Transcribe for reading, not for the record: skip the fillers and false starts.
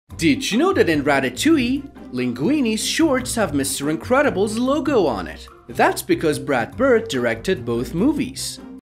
Did you know that in Ratatouille, Linguini's shorts have Mr. Incredible's logo on it? That's because Brad Bird directed both movies.